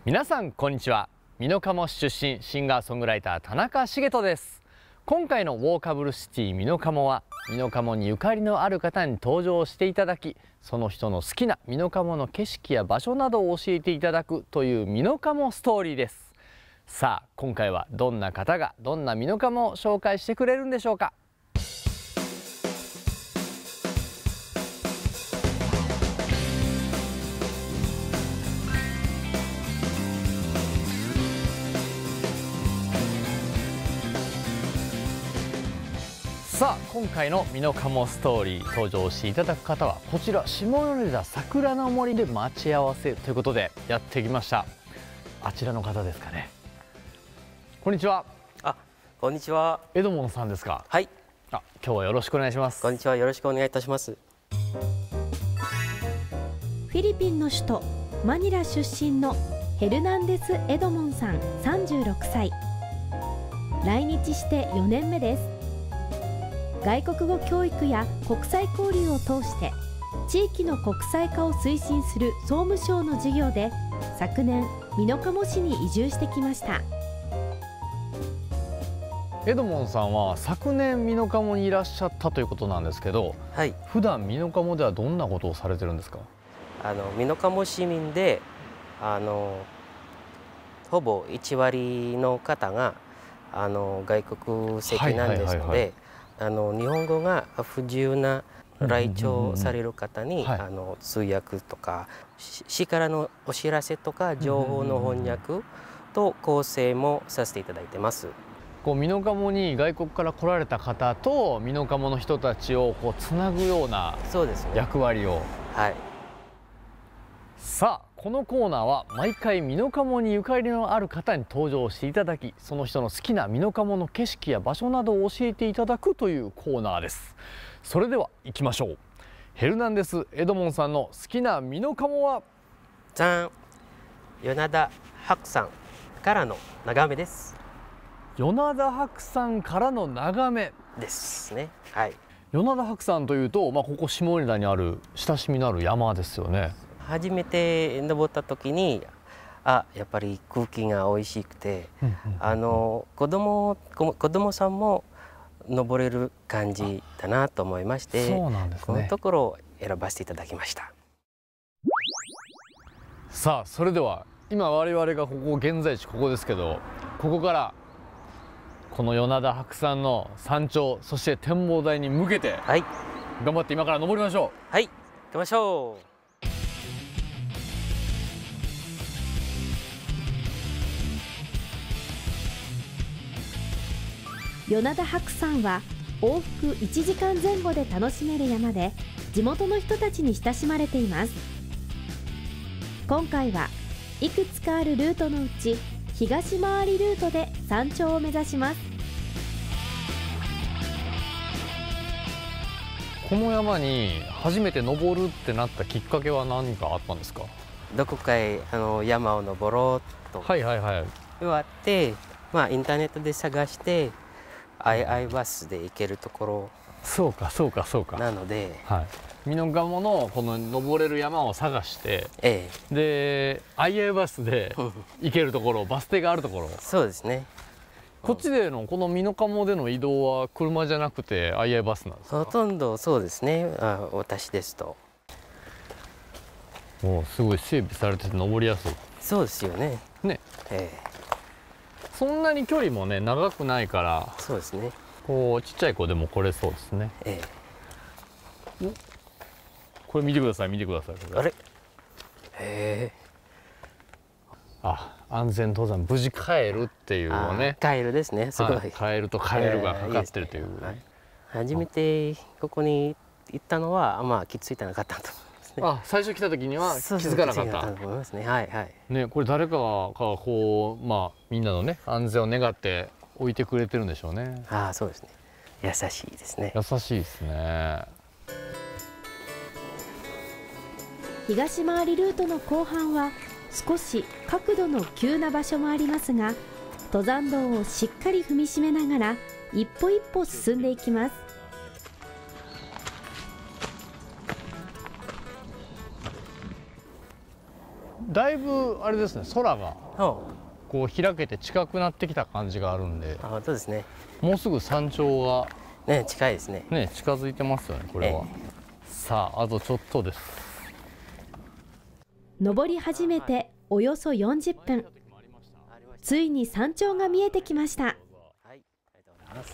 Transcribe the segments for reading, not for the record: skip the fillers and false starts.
皆さんこんにちは。美濃加茂市出身シンガーソングライター田中茂人です。今回のウォーカブルシティ美濃加茂は美濃加茂にゆかりのある方に登場していただき、その人の好きな美濃加茂の景色や場所などを教えていただくという美濃加茂ストーリーです。さあ今回はどんな方がどんな美濃加茂を紹介してくれるんでしょうか。さあ今回の美濃加茂ストーリー登場していただく方はこちら下米田桜の森で待ち合わせということでやってきました。あちらの方ですかね。こんにちは。 こんにちは。 エドモンさんですか。 はい。 今日はよろしくお願いします。 こんにちは。よろしくお願いいたします。 フィリピンの首都マニラ出身のヘルナンデス・エドモンさん36歳。来日して4年目です。外国語教育や国際交流を通して地域の国際化を推進する総務省の事業で昨年美濃加茂市に移住してきました。 エドモンさんは昨年美濃加茂にいらっしゃったということなんですけど、 はい。 普段美濃加茂ではどんなことをされてるんですか。 美濃加茂市民でほぼ1割の方が外国籍なんですので、日本語が不自由な来庁される方に通訳とか市からのお知らせとか情報の翻訳と構成もさせていただいてます。 美濃加茂に外国から来られた方と美濃加茂の人たちをつなぐような役割を。 はい。 さあこのコーナーは毎回美濃加茂にゆかりのある方に登場していただき、その人の好きな美濃加茂の景色や場所などを教えていただくというコーナーです。それでは行きましょう。ヘルナンデス・エドモンさんの好きな美濃加茂はじゃん、米田白山からの眺めです。 米田白山からの眺めですね。はい。 米田白山というと、ここ下仁田にある親しみのある山ですよね。 初めて登った時にやっぱり空気が美味しくて、子供さんも登れる感じだなと思いまして、 そうなんですね、 このところを選ばせていただきました。 さあそれでは今我々が現在地ここですけど、ここからこの米田白山の山頂、そして展望台に向けて、 はい、 頑張って今から登りましょう。はい、行きましょう。 米田白山は往復1時間前後で楽しめる山で、地元の人たちに親しまれています。今回はいくつかあるルートのうち東回りルートで山頂を目指します。 この山に初めて登るってなったきっかけは何かあったんですか。 どこかへ山を登ろうと言われて、インターネットで探してiバスで行けるところ、 そうかなので、 美濃加茂のこの登れる山を探して、で i バスで行けるところ、バス停があるところ。 そうですね。 こっちでのこの美濃加茂での移動は車じゃなくて i バスなんですか。 ほとんどそうですね。私ですともうすごい整備されてて登りやすい。 そうですよね。 そんなに距離もね長くないから、 そうですね。 ちっちゃい子でも来れそうですね。これ見てください、 あれ。 安全登山無事帰るっていうのね。 帰るですね。すごい。 帰ると帰るがかかってるという。 初めてここに行ったのは気づいてなかったと思いますね。 最初来た時には気づかなかった。 と思いますね。はいはい。 ね、これ誰かがみんなのね安全を願って置いてくれてるんでしょうね。 そうですね。優しいですね。 優しいですね。 東回りルートの後半は少し角度の急な場所もありますが、登山道をしっかり踏みしめながら一歩一歩進んでいきます。 だいぶあれですね、空がこう開けて近くなってきた感じがあるんで、 そうですね。 もうすぐ山頂がね、近いですね。 ね、近づいてますよね、これは。さあ、あとちょっとです。 登り始めておよそ40分、ついに山頂が見えてきました。 はい、ありがとうございます。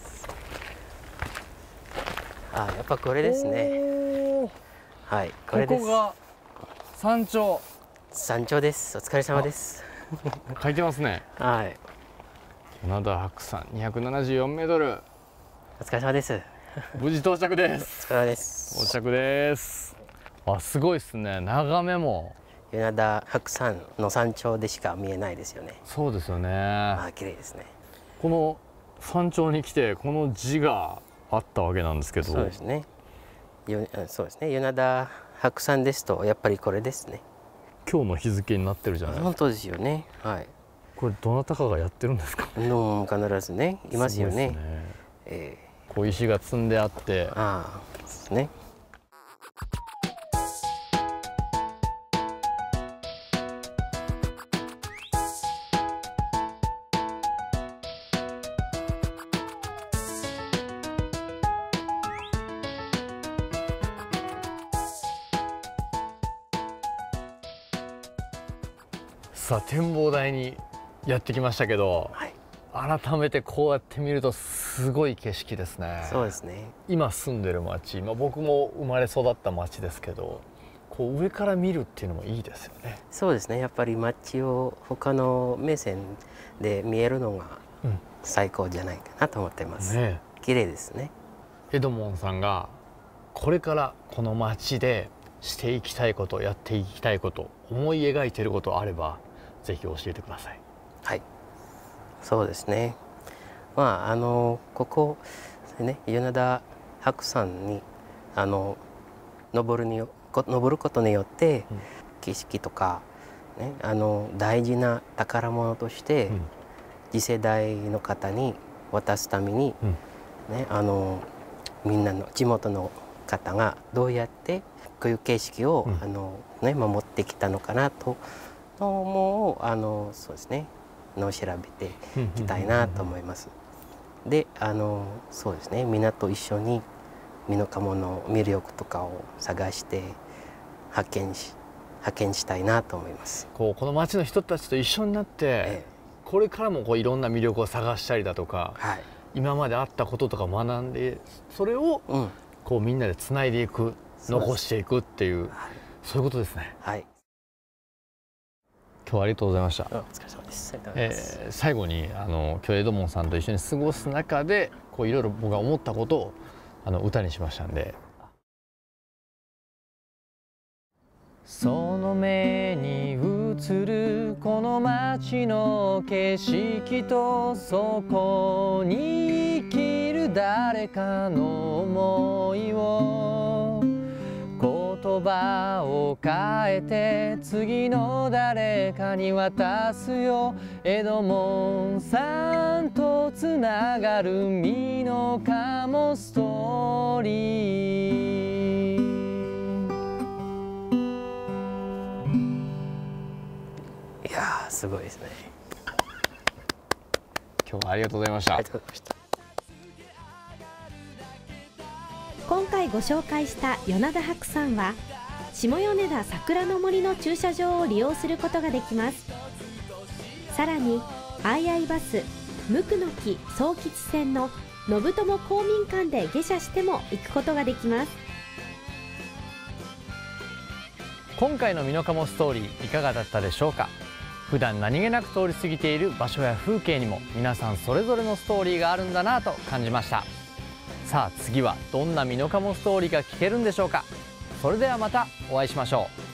やっぱこれですね。はい、これです。 ここが山頂。 山頂です。お疲れ様です。 書いてますね。 はい。 米田白山274メートル。 お疲れ様です。 無事到着です。 お疲れ様です。 到着です。すごいですね。眺めも。 米田白山の山頂でしか見えないですよね。 そうですよね。 綺麗ですね。 この山頂に来てこの字があったわけなんですけど。 そうですね。そうですね。米田白山ですとやっぱりこれですね。 今日の日付になってるじゃないですか。 本当ですよね。はい。 これどなたかがやってるんですか。 必ずね、いますよね。 こう石が積んであって。 そうですね。 さあ、展望台にやってきましたけど、改めてこうやって見るとすごい景色ですね。 そうですね。 今住んでる町、僕も生まれ育った町ですけど、こう上から見るっていうのもいいですよね。 そうですね。やっぱり町を他の目線で見えるのが最高じゃないかなと思ってます。綺麗ですね。 エドモンさんがこれからこの町でしていきたいこと、やっていきたいこと、思い描いていることあればぜひ教えてください。 はい、そうですね。ここね、米田白山に登ることによって、景色とか、ね、大事な宝物として、次世代の方に渡すために、ね、みんなの地元の方がどうやってこういう景色を、守ってきたのかなともそうですね調べていきたいなと思います。でそうですね、みんなと一緒に美濃加茂の魅力とかを探して発見したいなと思います。 この町の人たちと一緒になって、これからもいろんな魅力を探したりだとか、今まであったこととか学んで、それをみんなでつないでいく、残していくっていう、そういうことですね。 はい。 今日はありがとうございました。 お疲れ様です。 最後に今日エドモンさんと一緒に過ごす中でいろいろ僕が思ったことを歌にしましたんで。その目に映るこの街の景色と、そこに生きる誰かの想いを、言葉を変えて次の誰かに渡すよ。エドモンさんとつながる美濃加茂ストーリー。 いやー、すごいですね。 今日はありがとうございました。 ありがとうございました。 今回ご紹介した米田白山は下米田桜の森の駐車場を利用することができます。さらにアイアイバス無垢の木総吉線の信友公民館で下車しても行くことができます。 今回の美濃加茂ストーリーいかがだったでしょうか。普段何気なく通り過ぎている場所や風景にも皆さんそれぞれのストーリーがあるんだなと感じました。さあ次はどんな美濃加茂ストーリーが聞けるんでしょうか。それではまたお会いしましょう。